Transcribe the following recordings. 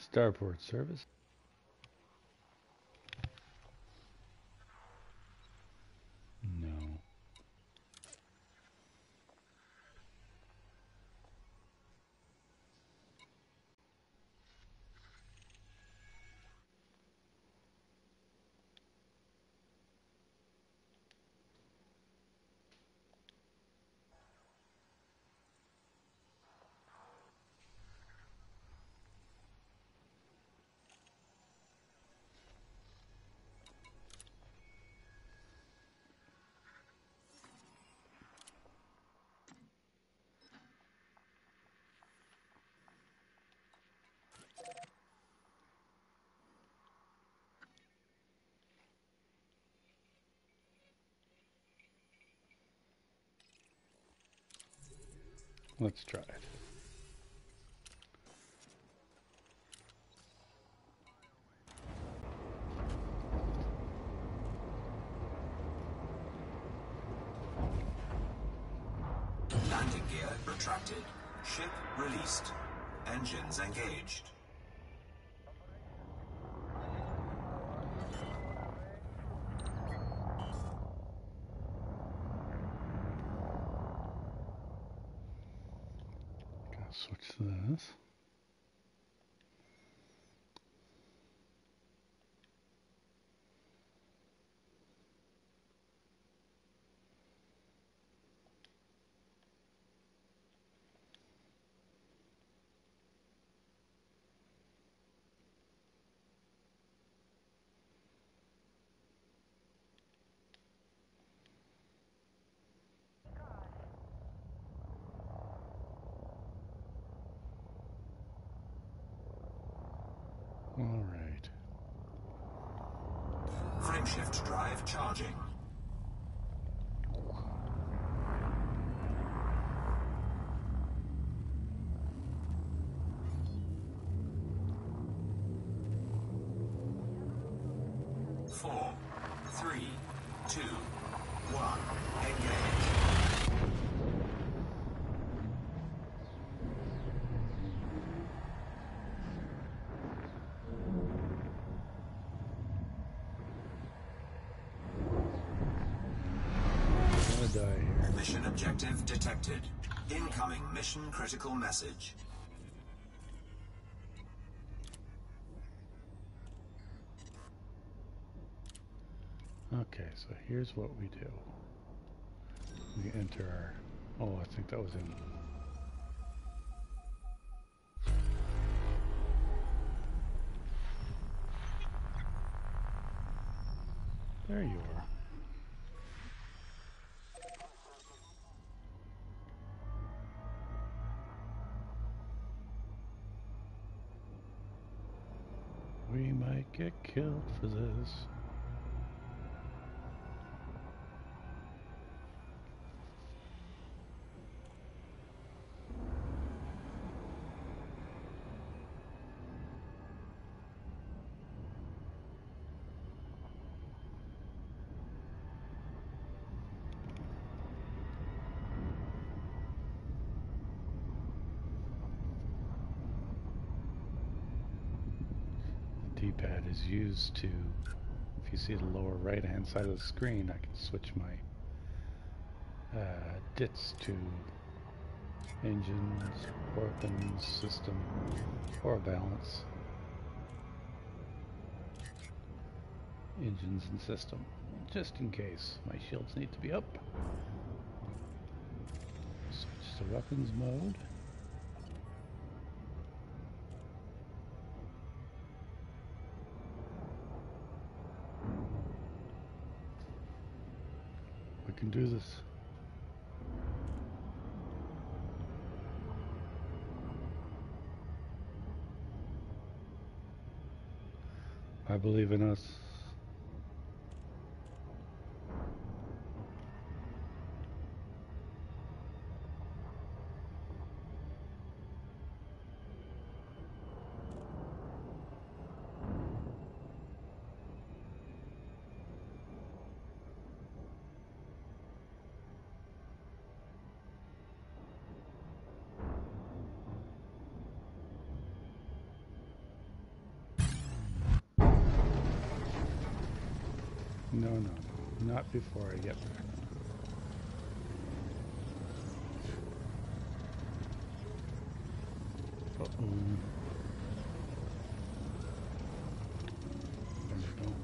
Starport service. No. Let's try it. Landing gear retracted. Ship released. Engines engaged. Gonna switch to this. All right. Frameshift drive charging. Four, three, two, one. Engage. I'm gonna die here. Mission objective detected. Incoming mission critical message. Okay, so here's what we do. We enter our... Oh, I think that was in... There you are. We might get killed for this. The D-pad is used to, if you see the lower right hand side of the screen, I can switch my DITs to engines, weapons, system, or balance. Engines and system, just in case my shields need to be up. Switch to weapons mode. We can do this. I believe in us. No, no, no. Not before I get there. Uh-oh. There we go.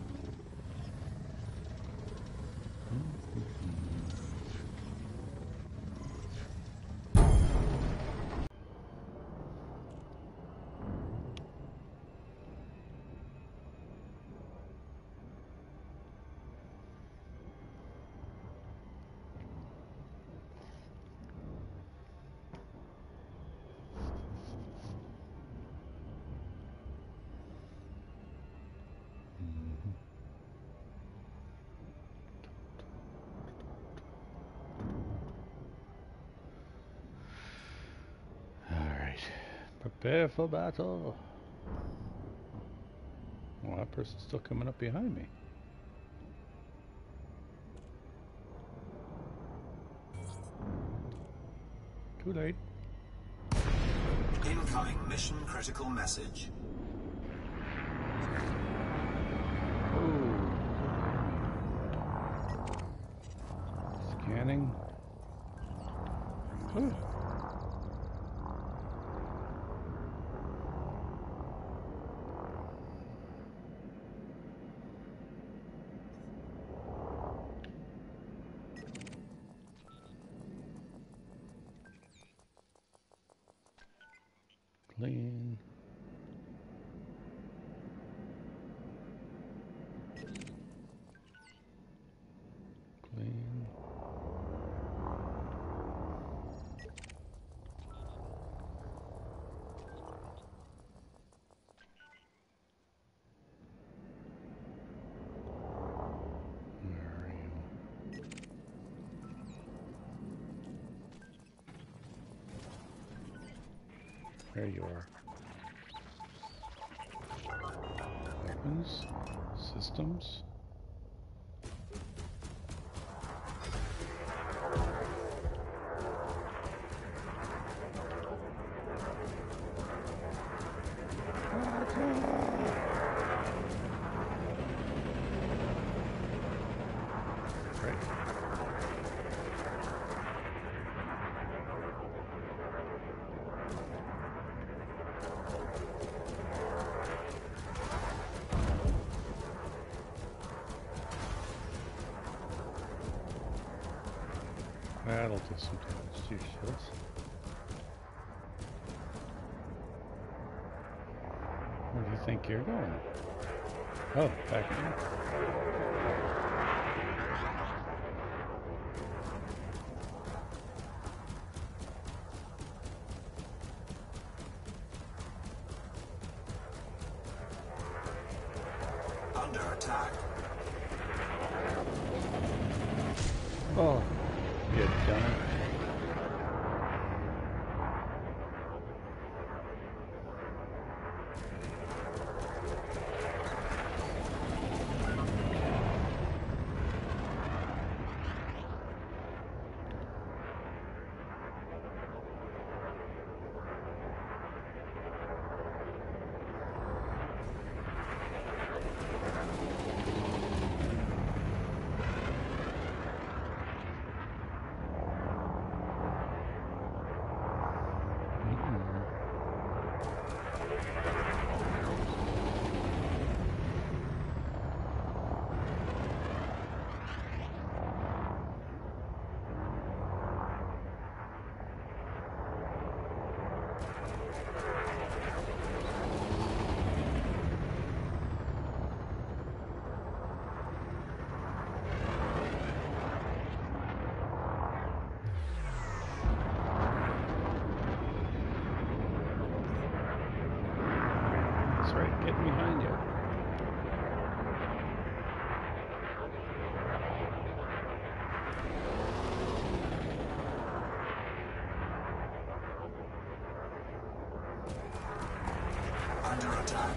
Alright. Prepare for battle. Well, that person's still coming up behind me. Too late. Incoming mission critical message. Oh. Scanning. Ooh. Clean. Clean. Where are you? There you are. Weapons. Systems. Right. That'll do some damage to your shields. Where do you think you're going? Oh, back in. Under attack. Oh, you done it. That's right, getting behind you. Under attack.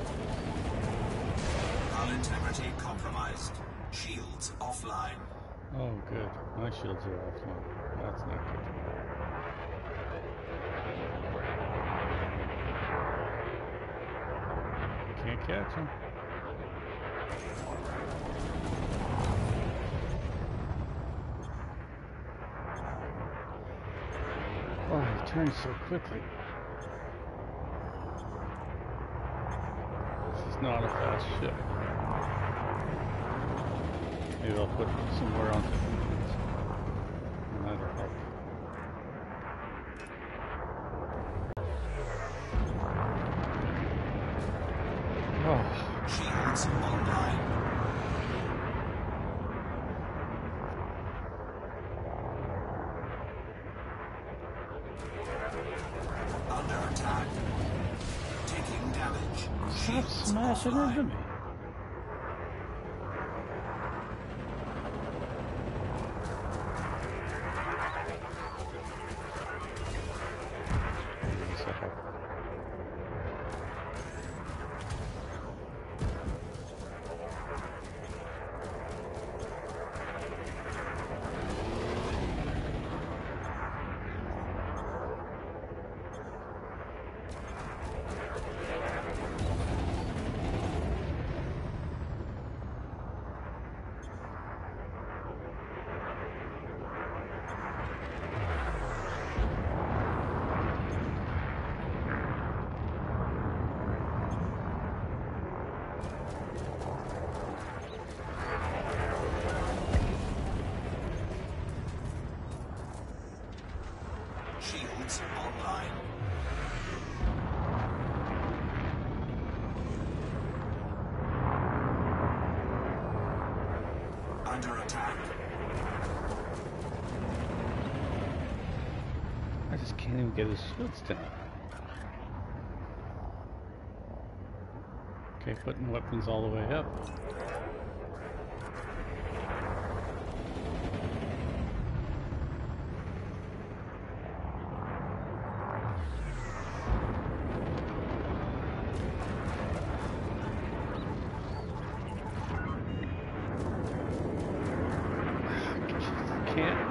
Hull integrity compromised. Shields offline. Oh, good. My shields are offline. That's not good. Can't catch him. turns so quickly. This is not a fast ship. Maybe I'll put some more on engines. That'll help. Oh. Shields online. Under attack. Taking damage. Stop Shields smashing offline. into me. Shields online. Under attack. I just can't even get his shields down. Okay, putting weapons all the way up. Can't.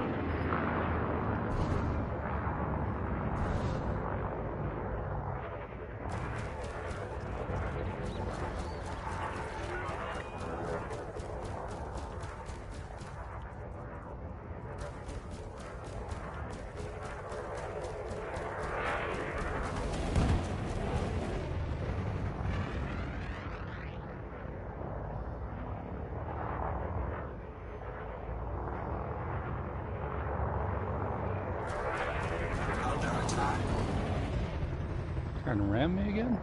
Under attack. Trying to ram me again?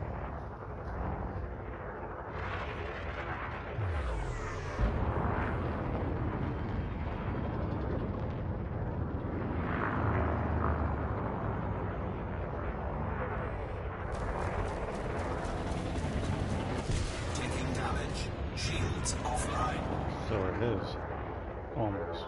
Taking damage. Shields offline. So it is. Almost.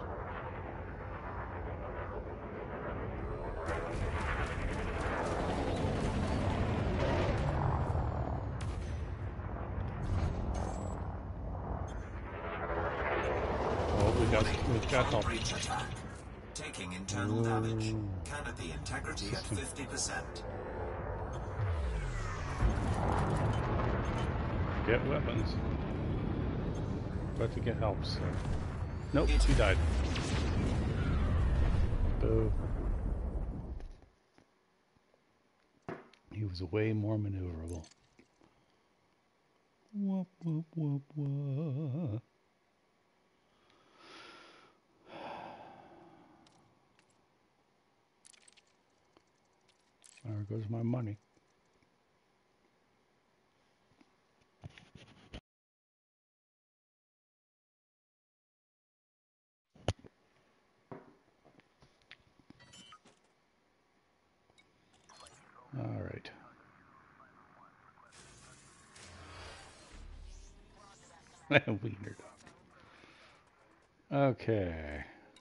Oh, we've got help. Breach attack. Taking internal damage. Canopy integrity at 50%. Get weapons. About to get help, so. Nope, he died. Boo. He was way more maneuverable. Whoop, whoop, whoop, whoop. There goes my money. All right. Wiener dog. Okay.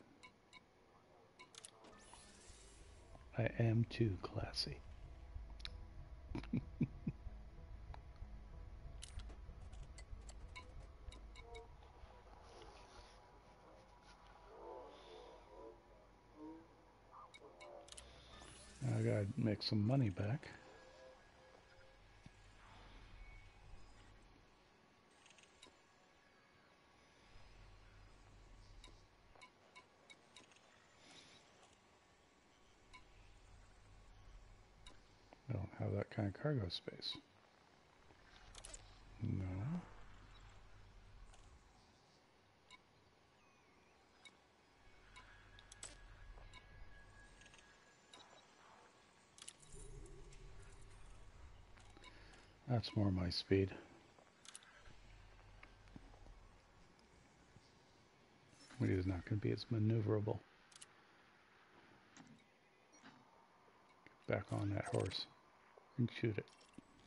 I am too classy. I gotta make some money back. have that kind of cargo space. No. That's more my speed. It is not going to be as maneuverable. Get back on that horse and shoot it.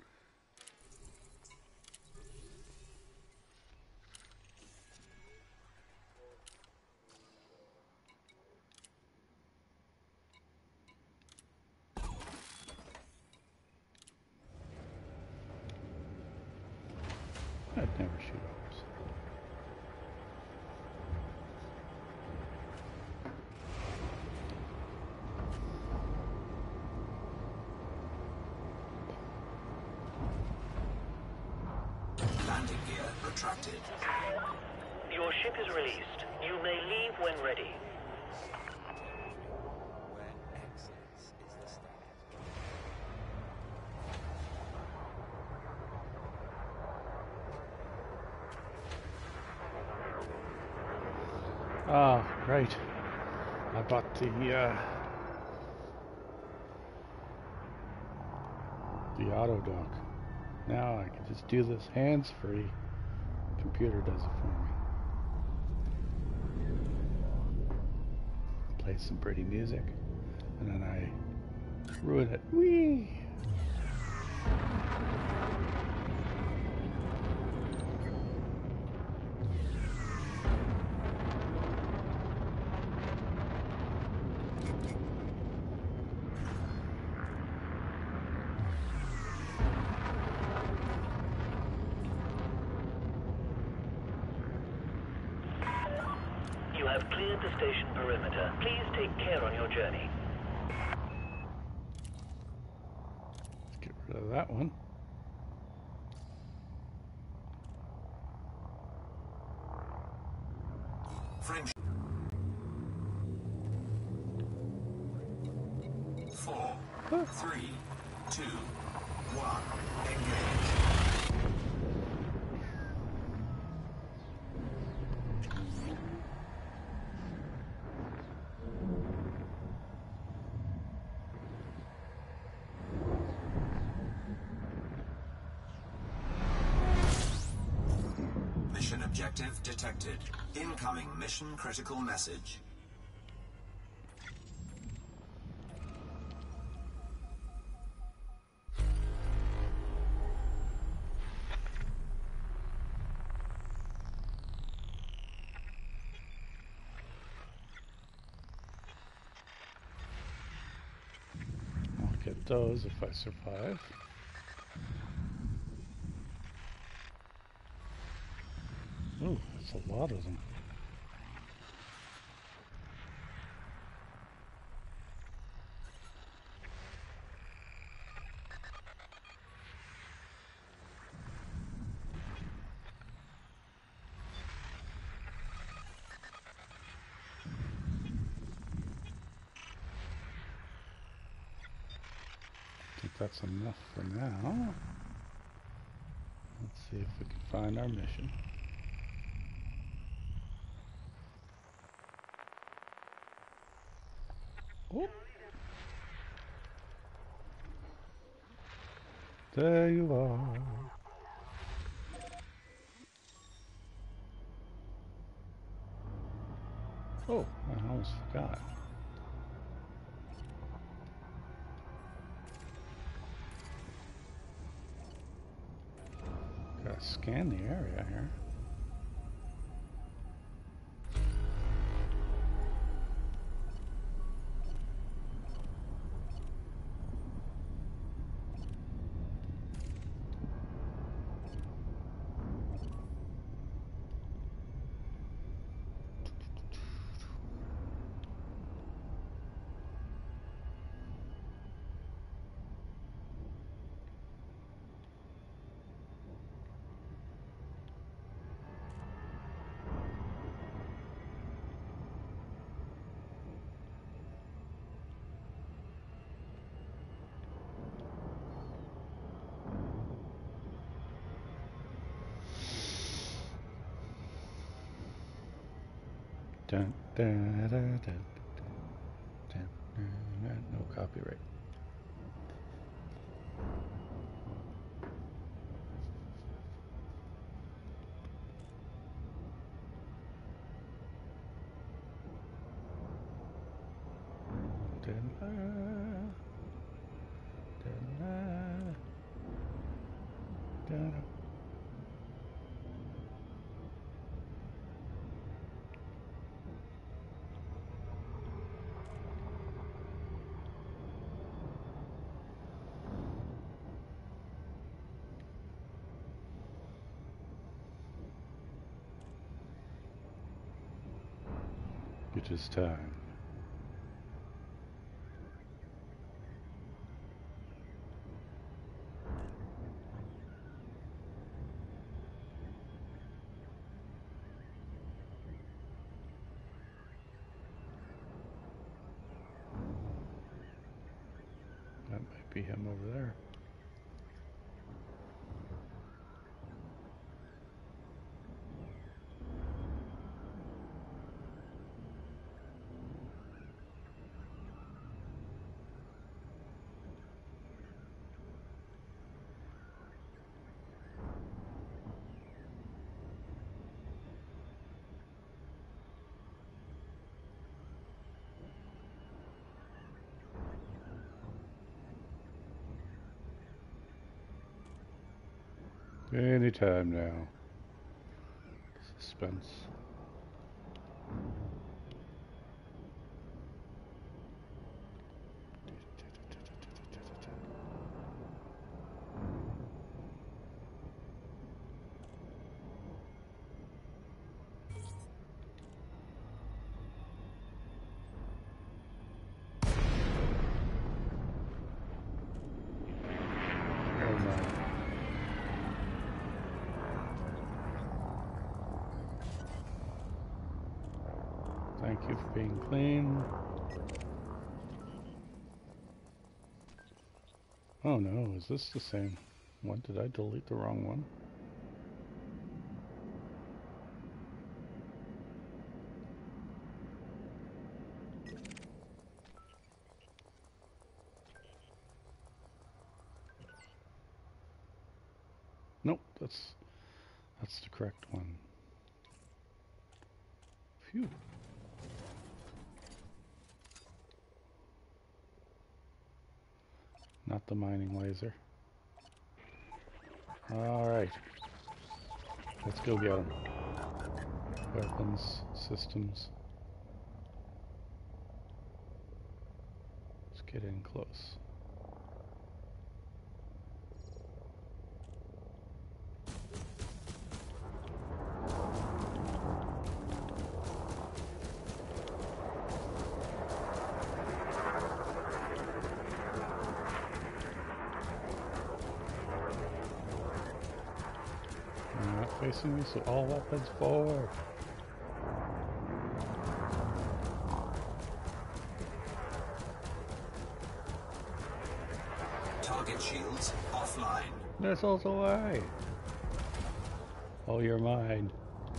I'd never shoot a horse. Landing gear retracted. Your ship is released. You may leave when ready. Where excellence is the standard. Ah, right. I bought the auto dock. Now I can just do this hands-free. Computer does it for me. Play some pretty music, and then I ruin it. Whee! You have cleared the station perimeter. Please take care on your journey. Let's get rid of that one. French. 4, 3, 2, 1. Engage. Mission objective detected. Incoming mission critical message. I'll get those if I survive. Ooh, that's a lot of them. I think that's enough for now. Let's see if we can find our mission. Oh. There you are. Oh, I almost forgot. Gotta scan the area here. Dun, dun, dun, dun, dun, dun. No copyright. Dun, dun, dun, dun, dun. It is time. That might be him over there. Anytime now. Suspense. Oh my. Thank you for being clean. Oh no, is this the same one? Did I delete the wrong one? Nope, that's the correct one. Phew. Not the mining laser. Alright. Let's go get them. Weapons, systems. Let's get in close. Not facing me, so all weapons forward. Target shields offline. Missiles away. Oh, you're mine.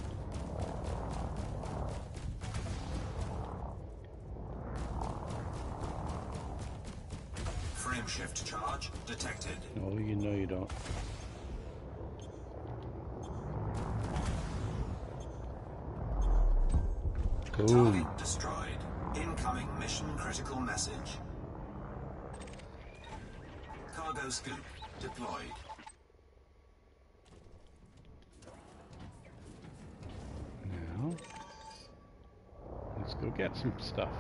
Frame shift charge detected. No, you know you don't. Boom. Target destroyed. Incoming mission critical message. Cargo scoop deployed. Now, let's go get some stuff.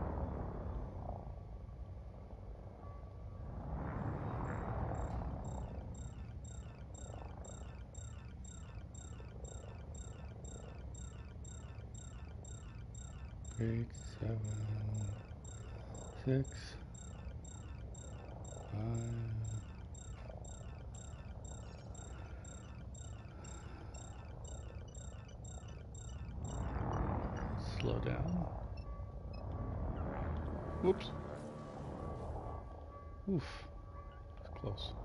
Eight, 7, 6, 5. Slow down. Whoops. Oof. That's close.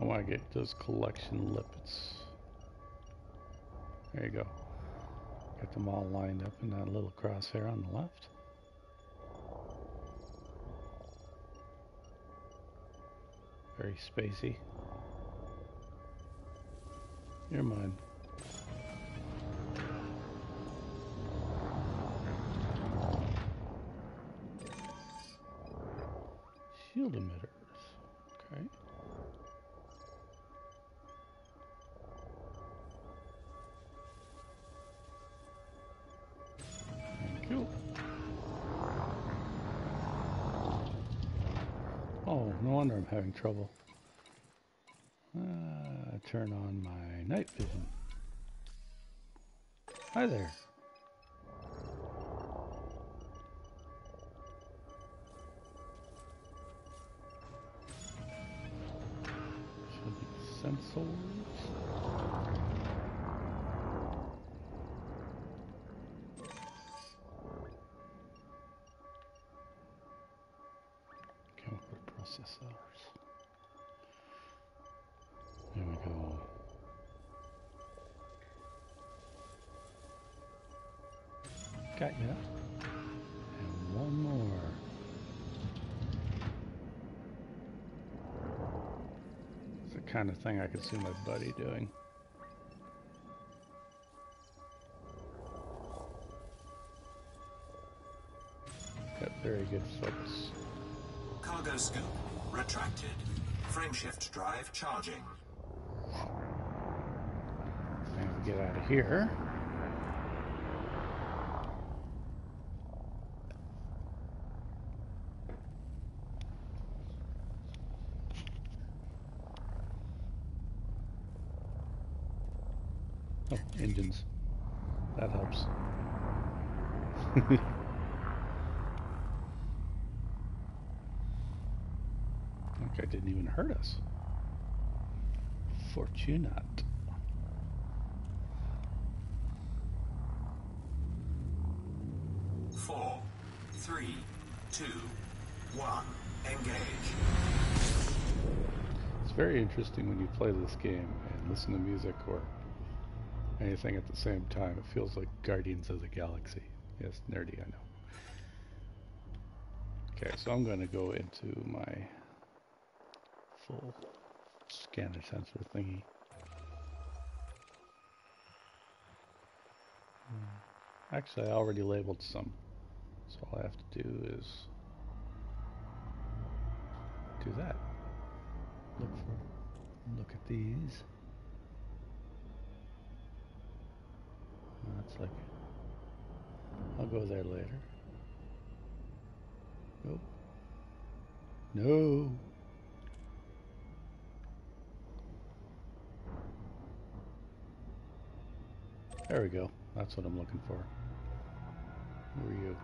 want to get those collection lipids. There you go. Get them all lined up in that little crosshair on the left. Very spacey. You're mine. Shield emitters. Okay. Thank you. Oh, no wonder I'm having trouble. Turn on my night vision. Hi there. Should be sensors. Chemical processors. There we go. Got ya. And one more. It's the kind of thing I could see my buddy doing. Got very good focus. Cargo scoop retracted. Frameshift drive charging. Now we get out of here. Oh, engines. That helps. Okay, didn't even hurt us. Fortunat. Four, three, two, one. Engage. It's very interesting when you play this game and listen to music or anything at the same time. It feels like Guardians of the Galaxy. Yes, nerdy, I know. Okay, so I'm going to go into my full scanner sensor thingy. Actually, I already labeled some. So all I have to do is do that. Look at these. That's like, I'll go there later. Nope. No. There we go. That's what I'm looking for. Who are you?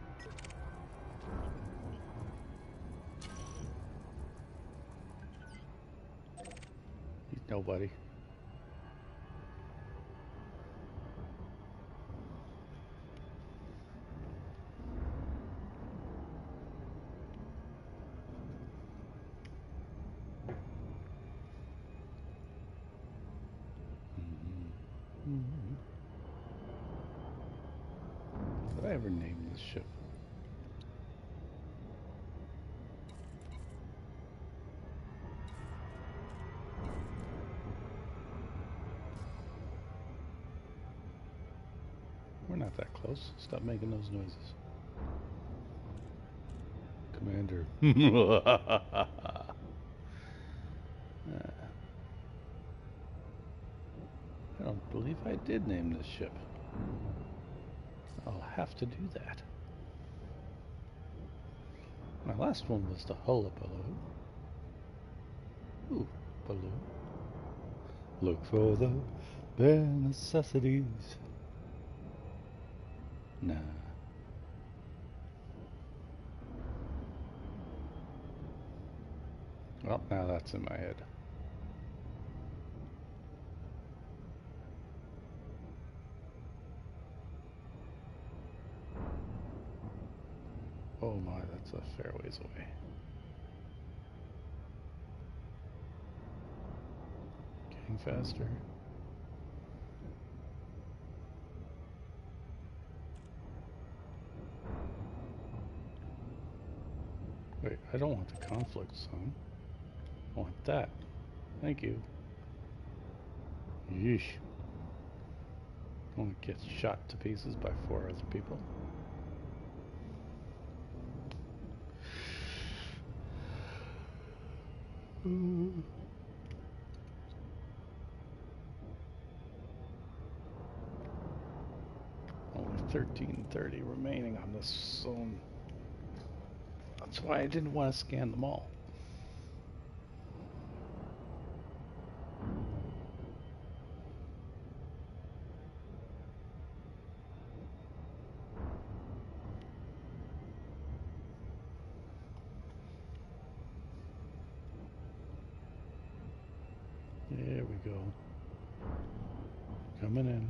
He's nobody. Did I ever name this ship? We're not that close. Stop making those noises. Commander. I don't believe I did name this ship. I'll have to do that. My last one was the Hullabaloo. Ooh, balloon. Look for the bare necessities. Nah. Well, now that's in my head. Oh my, that's a fair ways away. getting faster. Wait, I don't want the conflict zone. I want that. Thank you. Yeesh. I want to get shot to pieces by 4 other people. Only 1330 remaining on this zone. That's why I didn't want to scan them all. There we go. Coming in.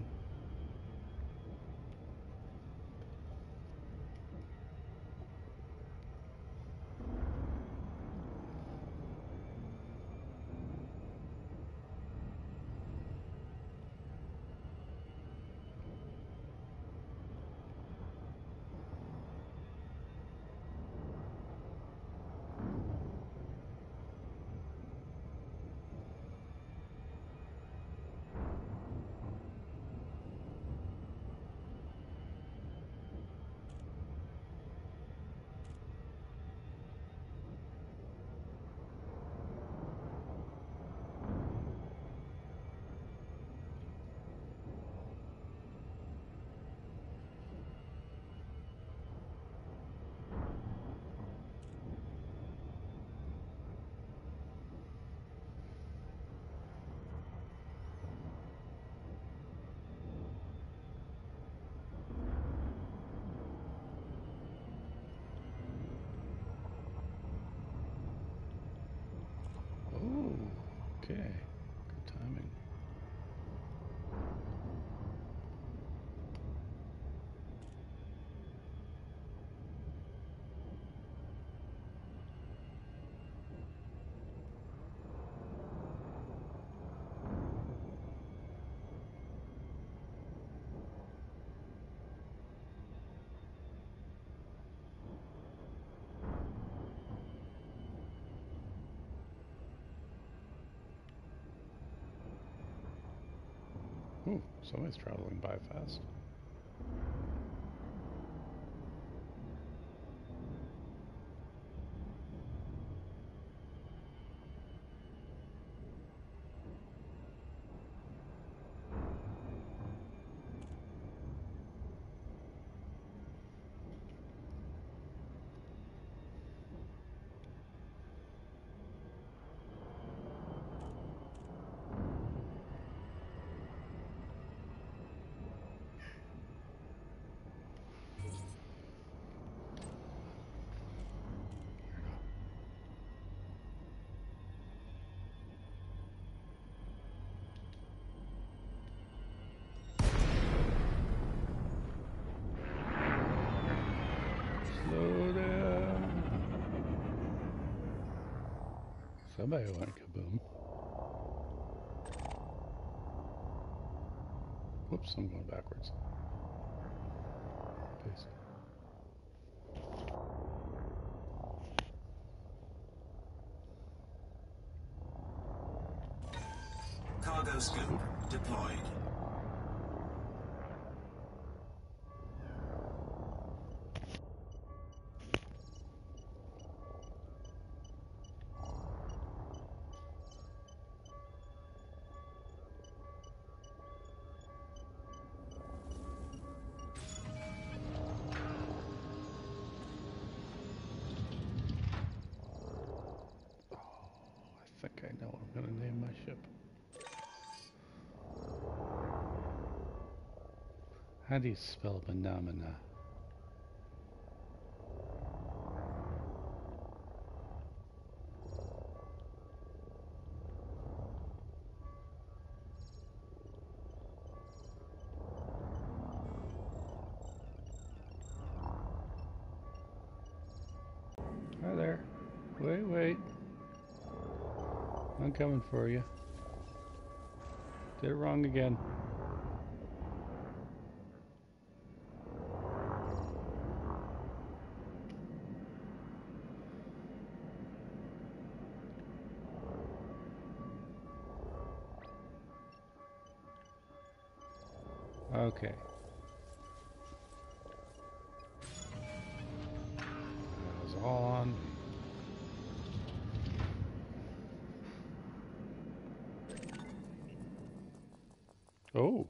Oh, okay. Good timing. Ooh, somebody's traveling by fast. Slow down. Somebody went kaboom. Whoops, I'm going backwards. Peace. Cargo scoop deployed. I think I know what I'm going to name my ship. How do you spell phenomena? Hi there. Wait. I'm coming for you. Did it wrong again. Okay. That was all on me. Oh.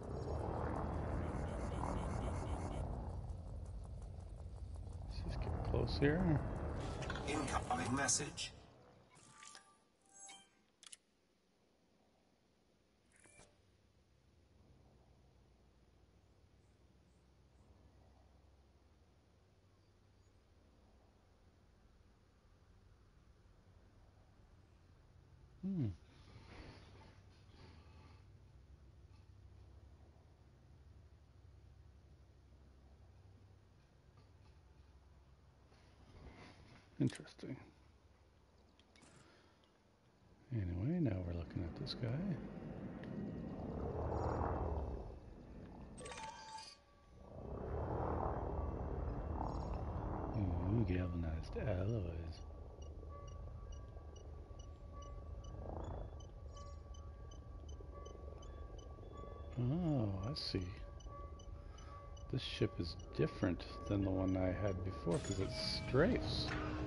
Let's just get close here. Incoming message. Hmm. Interesting. Anyway, now we're looking at this guy. Ooh, galvanized alloys. Oh, I see. This ship is different than the one I had before because it strafes.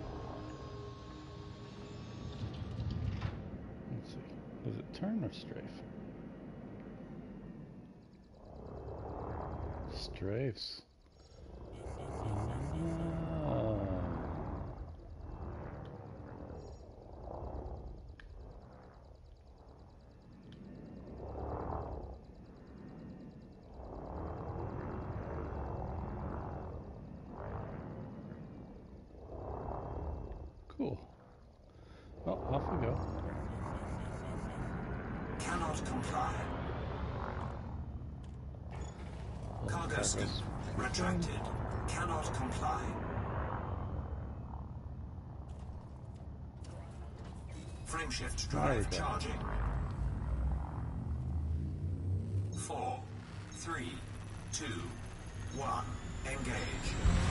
Let's see. Does it turn or strafe? Strafes. Oh. Cool. Well, off we go. Cannot comply. Cargo scoop retracted. Cannot comply. Frameshift drive charging. 4, 3, 2, 1. Engage.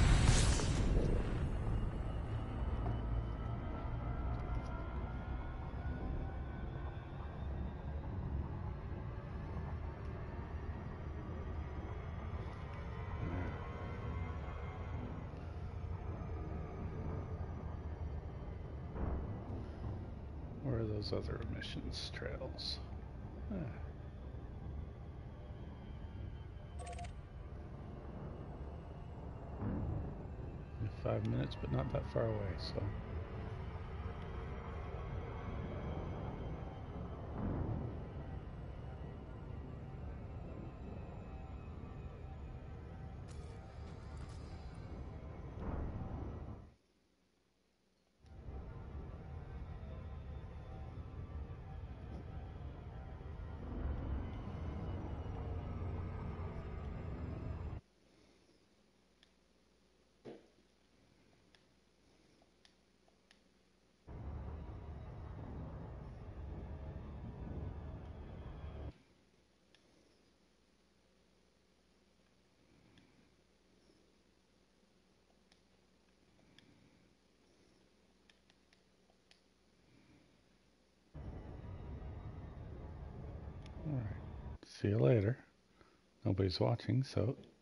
Where are those other emissions trails? Ah. 5 minutes, but not that far away, so. Alright, see you later. Nobody's watching, so